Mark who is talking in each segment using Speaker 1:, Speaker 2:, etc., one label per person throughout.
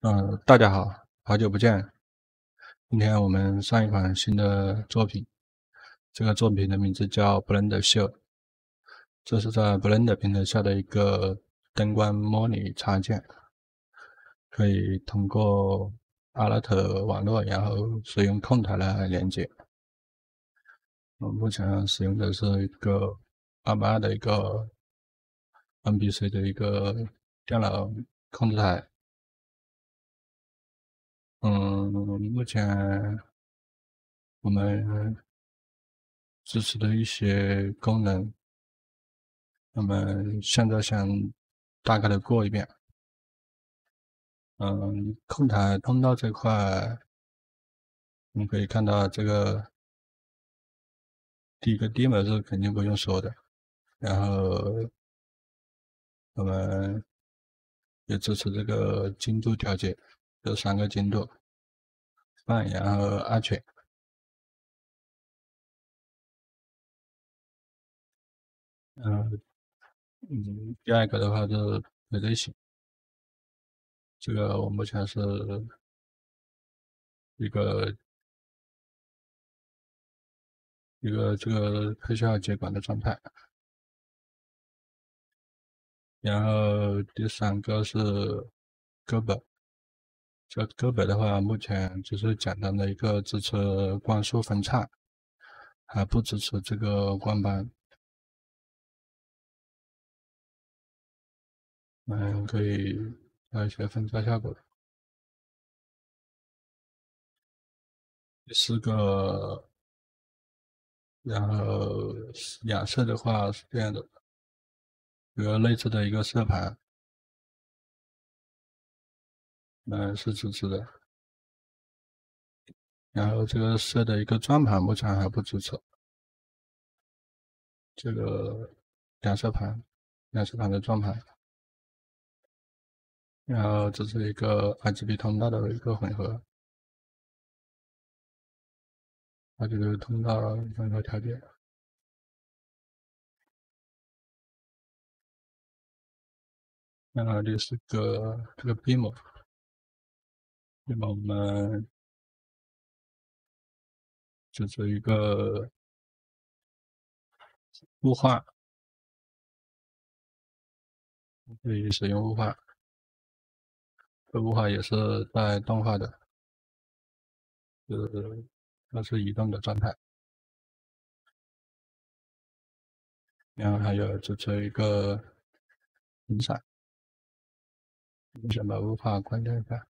Speaker 1: 大家好，好久不见。今天我们上一款新的作品，这个作品的名字叫 Blend SHOW，这是在 Blend 平台下的一个灯光模拟插件，可以通过 Artnet 网络，然后使用控台来连接。我目前使用的是一个282的一个 NBC 的一个电脑控制台。目前我们支持的一些功能，那么现在想大概的过一遍。控台通道这块，我们可以看到这个第一个 demo 是肯定不用说的，然后我们也支持这个精度调节，这3个精度，泛然后安全。嗯第二个的话就是配对型，这个我目前是一个这个配效接管的状态。然后第3个是 Gobo，这 Gobo 的话，目前只是简单的一个支持光束分叉，还不支持这个光斑。可以有一些分叉效果。第4个，然后亚色的话是这样的，有个内置的一个色盘，是支持的。然后这个色的一个转盘目前还不支持，这个两色盘，两色盘的转盘，然后这是一个 RGB 通道的一个混合，RGB 通道混合调节。然后就是这个 BIM， 那么我们就是一个雾化，可以使用雾化，这雾化也是带动画的，就是它是移动的状态。然后还有支持一个频闪，我先把雾化关掉一下。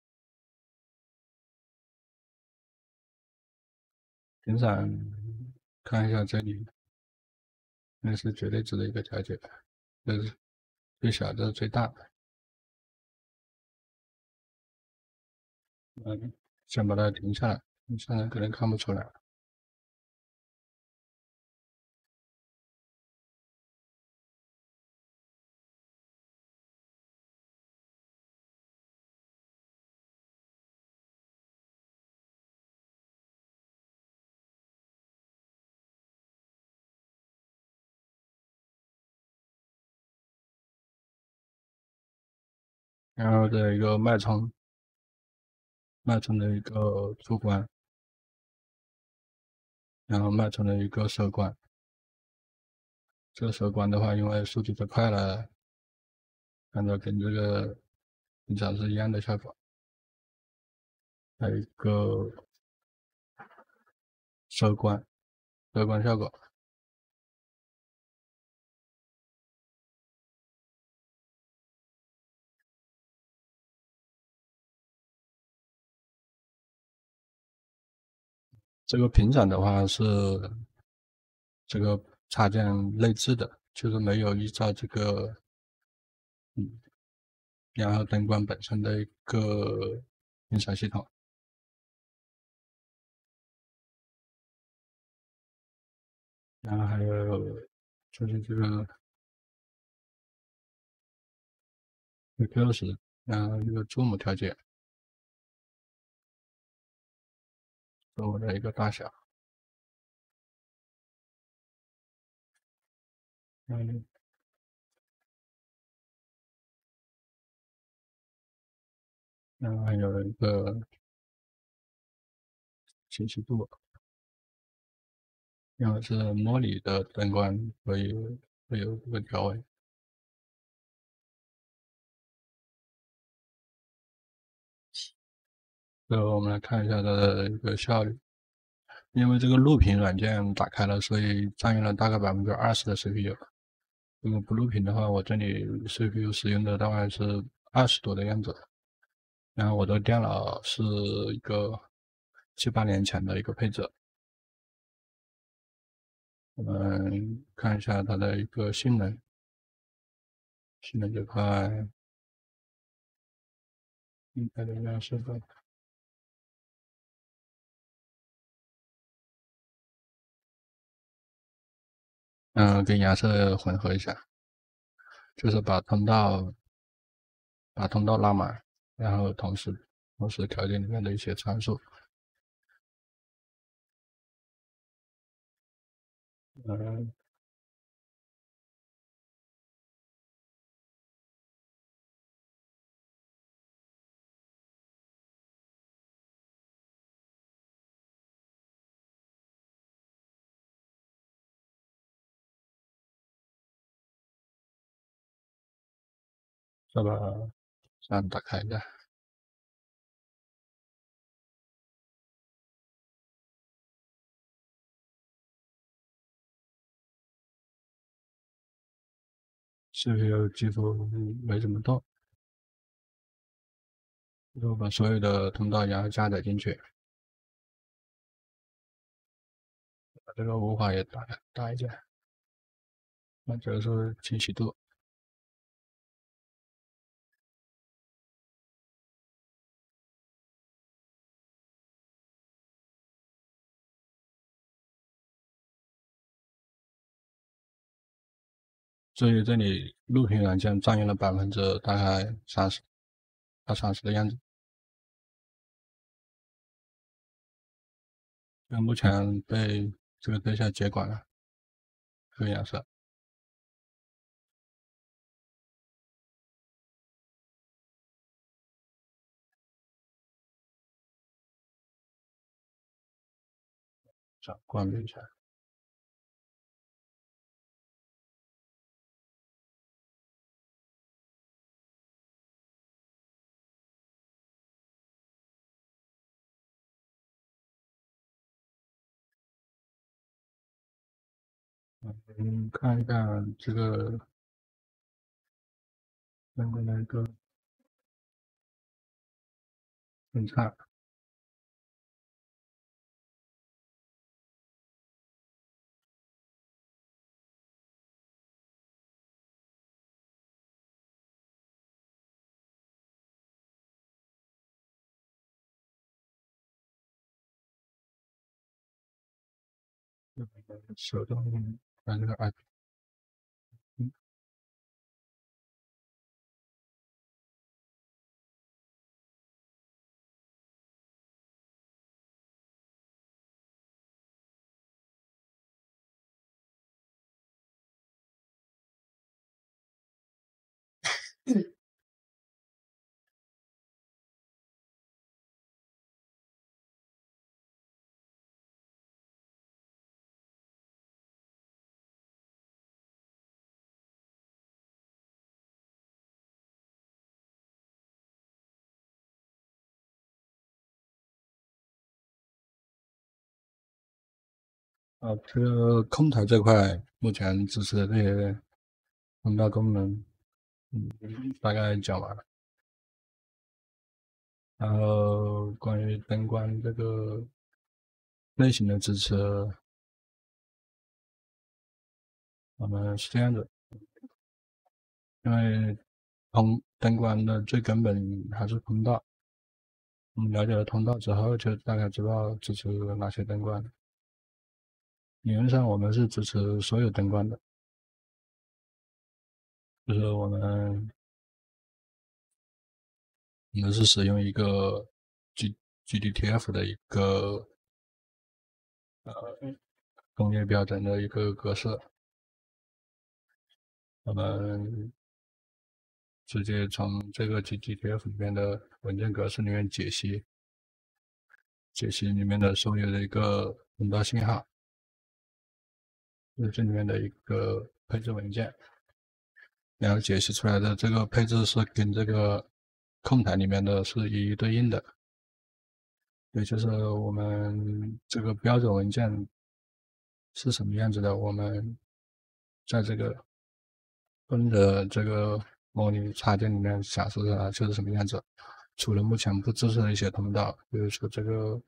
Speaker 1: 频闪看一下这里，那是绝对值的一个调节，这是最小，这是最大的。先把它停下来，你现在可能看不出来。然后这一个脉冲的一个出关，然后脉冲的一个收关。这个收关的话，因为速度太快了，看着跟这个平常是一样的效果。还有一个收关，收关效果。这个频闪的话是这个插件内置的，就是没有依照这个然后灯光本身的一个频闪系统。然后还有就是这个 focus，然后这个 zoom 调节，zoom 的一个大小。嗯， 然后还有一个清晰度，因为是模拟的灯光，所以会有这个调位。我们来看一下它的一个效率。因为这个录屏软件打开了，所以占用了大概20%的 CPU。如果不录屏的话，我这里 CPU 使用的大概是20多的样子。然后我的电脑是一个7、8年前的一个配置。我们看一下它的一个性能，性能这块应该的样式的，跟颜色混合一下，就是把通道拉满，然后同时调节里面的一些参数。嗯，再把这样打开一下。CPU 几乎没怎么动，然后把所有的通道然后加载进去，把这个无法也打一下，那这个是清晰度。所以这里录屏软件占用了大概30%的样子。因为目前被这个对象接管了，这个颜色。这样关闭一下。看一看这个那个分叉。手动把这个 IP。这个控台这块目前支持的这些通道功能，大概讲完了。然后关于灯光这个类型的支持，我们是这样子。因为灯光的最根本还是通道。我们了解了通道之后，就大概知道支持哪些灯光。理论上，我们是支持所有灯光的，就是我们是使用一个 GDTF 的一个工业标准的一个格式。我们直接从这个 GDTF 里面的文件格式里面解析里面的所有的一个通道信号，这里面的一个配置文件，然后解析出来的这个配置是跟这个控台里面的是一一对应的，也就是我们这个标准文件是什么样子的，我们在这个的这个模拟插件里面显示出来就是什么样子。除了目前不支持的一些通道，比如说这个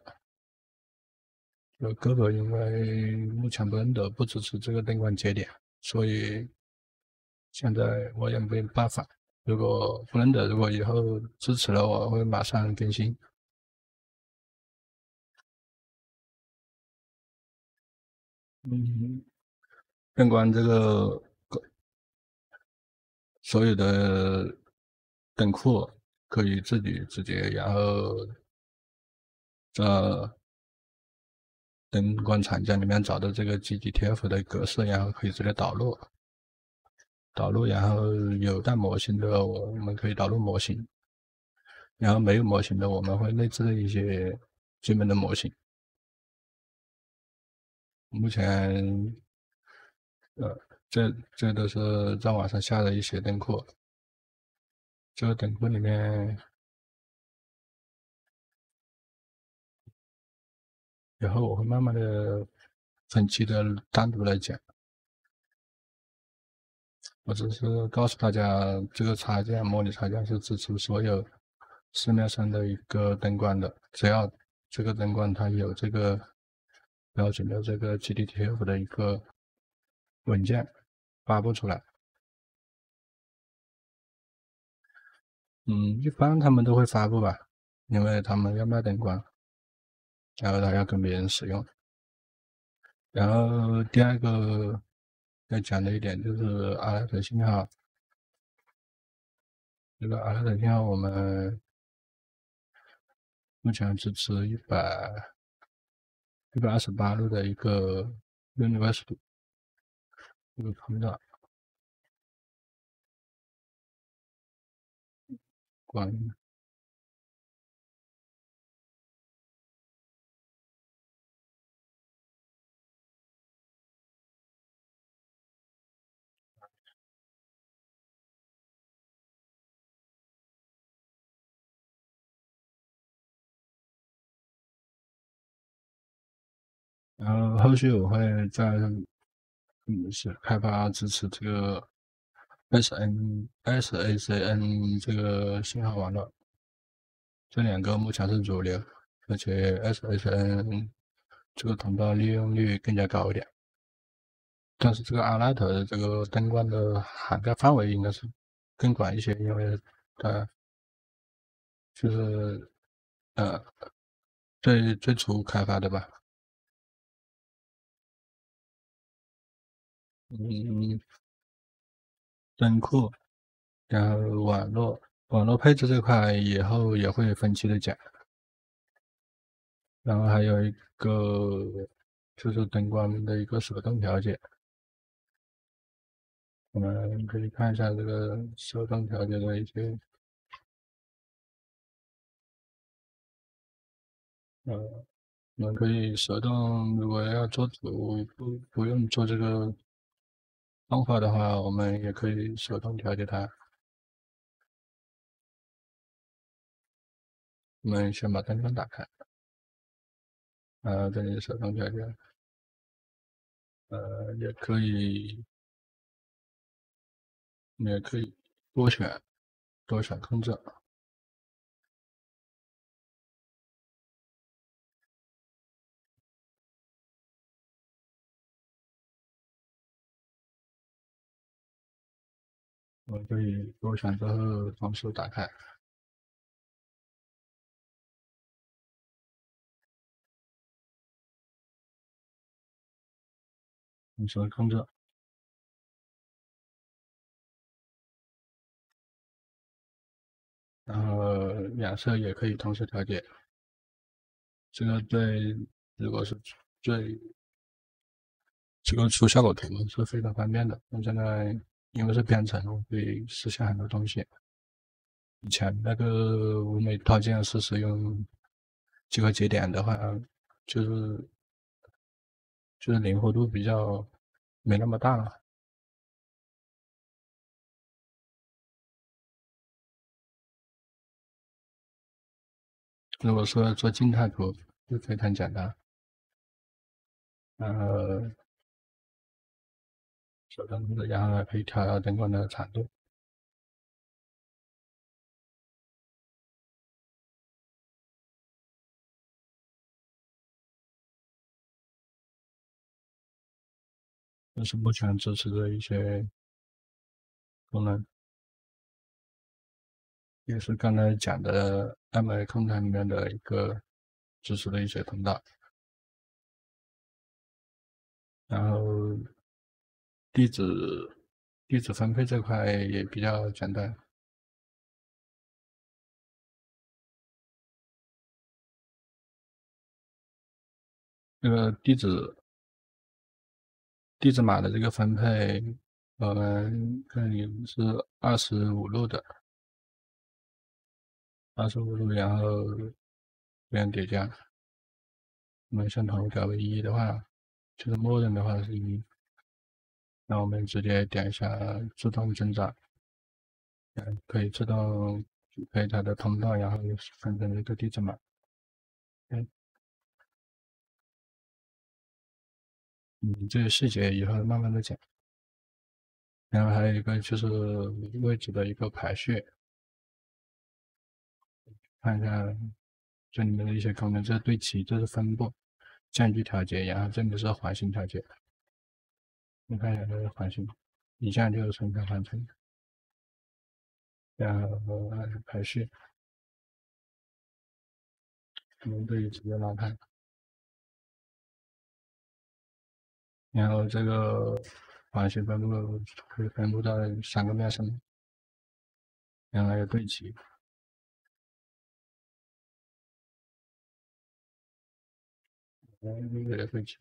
Speaker 1: Gobo，Gobo 因为目前Blender不支持这个灯管节点，所以现在我也没办法。如果 Blender 如果以后支持了，我会马上更新。灯管这个所有的灯库可以自己直接，然后在灯光厂家里面找到这个 GDTF 的格式，然后可以直接导入，然后有带模型的我们可以导入模型，然后没有模型的我们会内置一些基本的模型。目前，这都是在网上下的一些灯库，这个灯库里面以后我会慢慢的分期的单独来讲。我只是告诉大家，这个插件模拟插件是支持所有市面上的一个灯管的，只要这个灯管它有这个标准的这个 GDTF 的一个文件发布出来。一般他们都会发布吧，因为他们要卖灯管，然后他要跟别人使用。然后第二个要讲的一点就是阿莱特信号，这个阿莱特信号我们目前支持128路的一个 University 一个通道，关于然后后续我会再是开发支持这个 SACN 这个信号网络，这两个目前是主流，而且 SACN 这个通道利用率更加高一点。但是这个阿拉特的这个灯光的涵盖范围应该是更广一些，因为它就是呃最初开发的吧。灯库，然后网络配置这块以后也会分期的讲。然后还有一个就是灯光的一个手动调节，我们可以看一下这个手动调节的一些我们可以手动，如果要做图不用做这个动画的话，我们也可以手动调节它。我们先把灯光打开，这里手动调节，也可以多选控制，我们可以多选之后同时打开，同时控制。然后颜色也可以同时调节，这个如果是最这个出效果图是非常方便的。我现在因为是编程，我可以实现很多东西。以前那个物美套件是使用几个节点的话，就是灵活度比较没那么大了。如果说做静态图就非常简单，然后手动的，然后还可以调灯光的长度。这是目前支持的一些功能，也是刚才讲的 MA 空间里面的一个支持的一些通道。然后地址地址分配这块也比较简单，这个地址码的这个分配，我们这里是25路的，25路，然后这样叠加。我们相同改为1的话，就是默认的话是1，那我们直接点一下自动增长，可以自动匹配它的通道，然后分成一个地址码。这些细节以后慢慢的讲。然后还有一个就是位置的一个排序，看一下这里面的一些功能，这是对齐，这是分布、间距调节，然后这里是环形调节。你看一下这个环形，一下就是成个环形，然后排序，我们可以直接拉开。然后这个环形分布可以分布到3个面上面，然后还有对齐，这个对齐，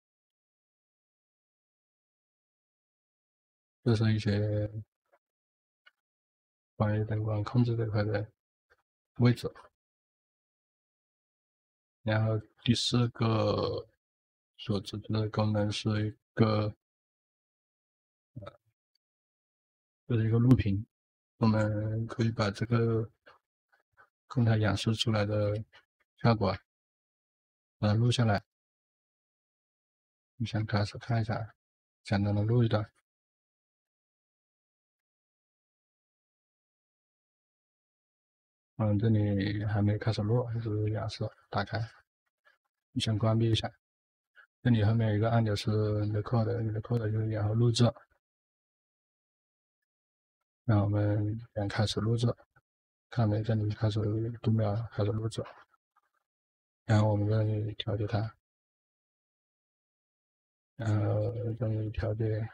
Speaker 1: 这是一些关于灯光控制这块的位置。然后第4个所支持的功能是一个，就是一个录屏，我们可以把这个空台演示出来的效果把它录下来。你先开始看一下，简单的录一段。这里还没开始录，还是演示，打开，你先关闭一下。这里后面有一个按钮是record 就是然后录制，然后我们点开始录制，看没？这里开始读秒，开始录制，然后我们这里调节它，然后这里调节，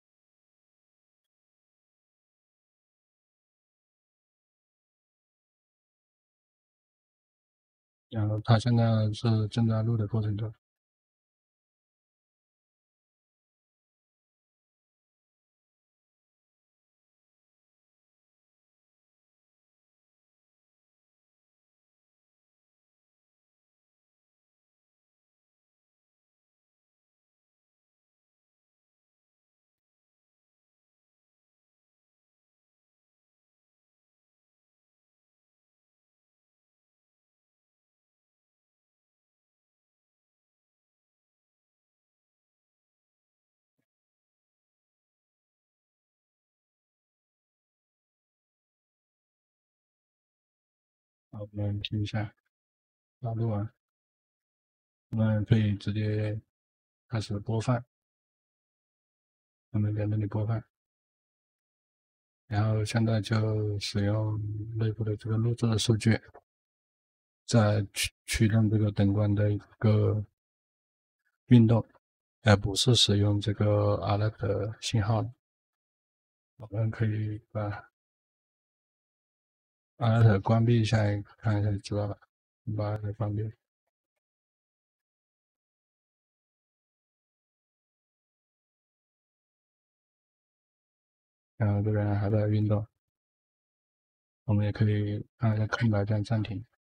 Speaker 1: 然后它现在是正在录的过程中。好，我们听一下，把录完，我们可以直接开始播放，我们在这里播放，然后现在就使用内部的这个录制的数据，再驱动这个灯光的一个运动，而不是使用这个 Artnet 的信号。我们可以把 Artnet 关闭一下，看一下就知道了。把 Artnet 关闭。 然后这边还在运动，我们也可以按一下空白键暂停。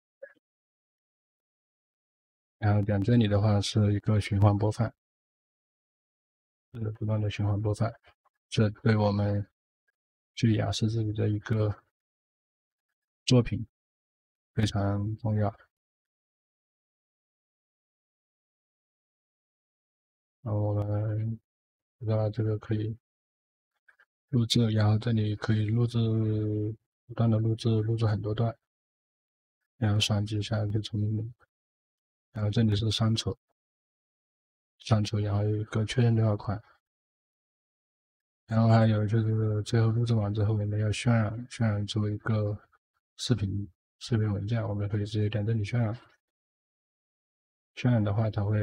Speaker 1: 然后点这里的话是一个循环播放，不断的循环播放，这对我们去雅思自己的一个作品非常重要。然后我们知道这个可以录制，然后这里可以录制，不断的录制，录制很多段，然后双击一下就成功了。然后这里是删除，删除，然后有一个确认对话框。然后还有就是最后录制完之后，我们要渲染，渲染出一个视频文件，我们可以直接点这里渲染。渲染的话，它会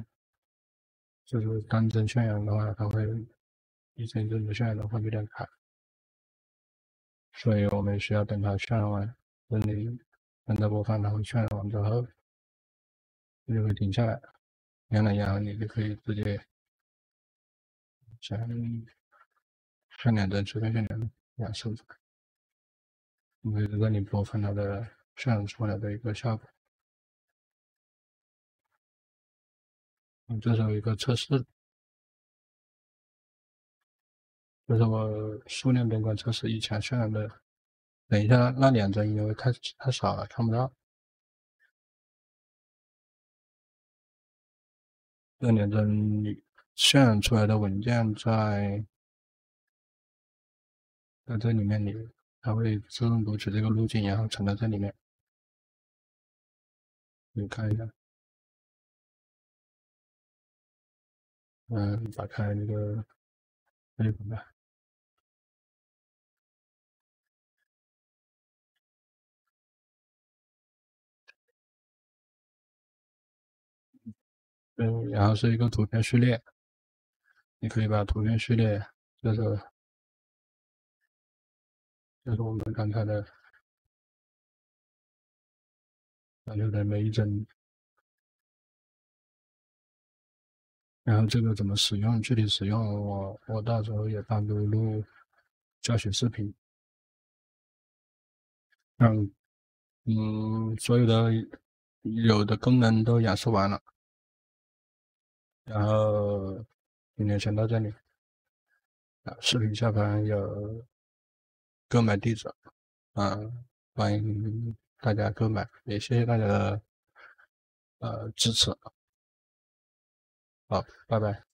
Speaker 1: 就是单帧渲染的话，它会一帧一帧的渲染的话有点卡，所以我们需要等它渲染完，这里等它播放，它会渲染完之后，它就会停下来。然后你就可以直接选两帧，随便选两帧，两数字，你可以在这里播放它的渲染出来的一个效果。这是有一个测试，这是我数量边框测试以前渲染的。等一下，那两帧因为太少了，看不到。这两帧渲染出来的文件在这里面它会自动读取这个路径，然后存在这里面。你看一下，打开那个微博吧。然后是一个图片序列，你可以把图片序列，就是我们刚才的每一帧。然后这个怎么使用，具体使用我到时候也单独录教学视频。所有的有的功能都演示完了，然后今天先到这里。视频下方有购买地址，欢迎大家购买，也谢谢大家的支持。好，拜拜。